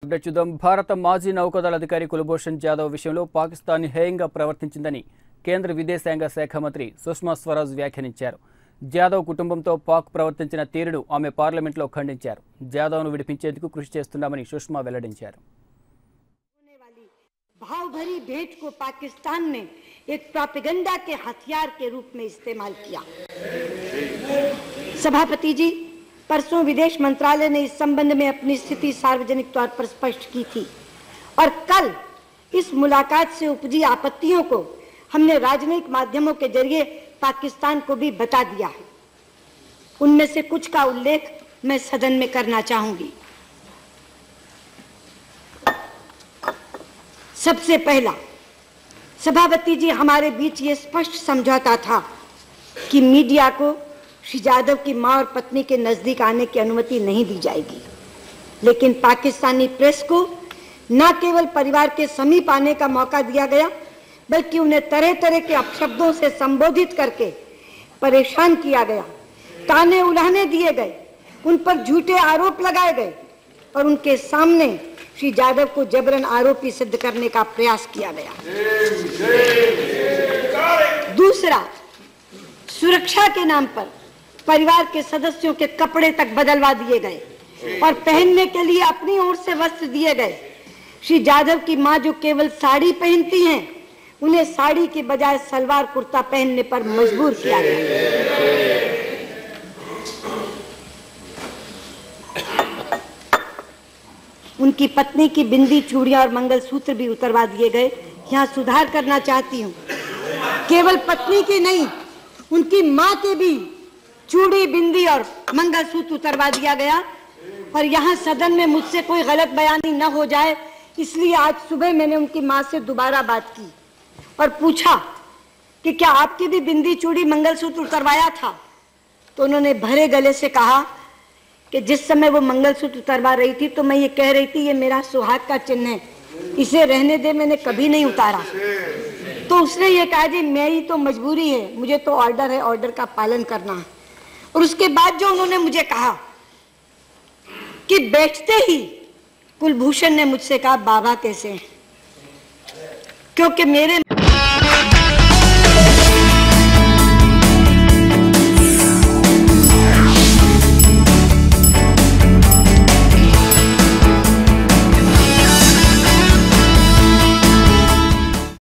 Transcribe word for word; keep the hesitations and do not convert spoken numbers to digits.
Update చూద్దాం. భారత మాజీ నౌకాదళ అధికారి కుల్భూషణ్ జాదవ్ విషయంలో పాకిస్తాన్ హేయంగా ప్రవర్తించిందని కేంద్ర విదేశాంగ శాఖ మంత్రి సుష్మా స్వరాజ్ వ్యాఖ్యానించారు. జాదవ్ కుటుంబంతో పాక్ ప్రవర్తించిన తీరును ఆమె పార్లమెంట్లో ఖండించారు. జాదవ్ను విడిపించేందుకు కృషి చేస్తున్నామని సుష్మా వెల్లడించారు. भाव भरी भेंट को पाकिस्तान ने एक प्रोपेगेंडा के हथियार के रूप में इस्तेमाल किया। सभापति जी, परसों विदेश मंत्रालय ने इस संबंध में अपनी स्थिति सार्वजनिक तौर पर स्पष्ट की थी और कल इस मुलाकात से उपजी आपत्तियों को हमने राजनयिक माध्यमों के जरिए पाकिस्तान को भी बता दिया है। उनमें से कुछ का उल्लेख मैं सदन में करना चाहूंगी। सबसे पहला, सभापति जी, हमारे बीच ये स्पष्ट समझौता था कि मीडिया को श्री जाधव की मां और पत्नी के नजदीक आने की अनुमति नहीं दी जाएगी, लेकिन पाकिस्तानी प्रेस को न केवल परिवार के समीप आने का मौका दिया गया, बल्कि उन्हें तरह तरह के अपशब्दों से संबोधित करके परेशान किया गया, ताने उलाहने दिए गए, उन पर झूठे आरोप लगाए गए और उनके सामने श्री जाधव को जबरन आरोपी सिद्ध करने का प्रयास किया गया। दूसरा, सुरक्षा के नाम पर परिवार के सदस्यों के कपड़े तक बदलवा दिए गए और पहनने के लिए अपनी ओर से वस्त्र दिए गए। श्री जाधव की मां जो केवल साड़ी पहनती हैं, उन्हें साड़ी के बजाय सलवार कुर्ता पहनने पर मजबूर किया गया। उनकी पत्नी की बिंदी, चूड़ियां और मंगलसूत्र भी उतरवा दिए गए। यहाँ सुधार करना चाहती हूँ, केवल पत्नी की नहीं, उनकी माँ के भी चूड़ी, बिंदी और मंगलसूत्र उतरवा दिया गया। और यहाँ सदन में मुझसे कोई गलत बयानी न हो जाए, इसलिए आज सुबह मैंने उनकी माँ से दोबारा बात की और पूछा कि क्या आपकी भी बिंदी, चूड़ी, मंगलसूत्र उतरवाया था? तो उन्होंने भरे गले से कहा कि जिस समय वो मंगलसूत्र उतरवा रही थी तो मैं ये कह रही थी, ये मेरा सुहाग का चिन्ह है, इसे रहने दे, मैंने कभी नहीं उतारा। तो उसने ये कहा, जी मेरी तो मजबूरी है, मुझे तो ऑर्डर है, ऑर्डर का पालन करना है। और उसके बाद जो उन्होंने मुझे कहा कि बैठते ही कुलभूषण ने मुझसे कहा, बाबा कैसे हैं? क्योंकि मेरे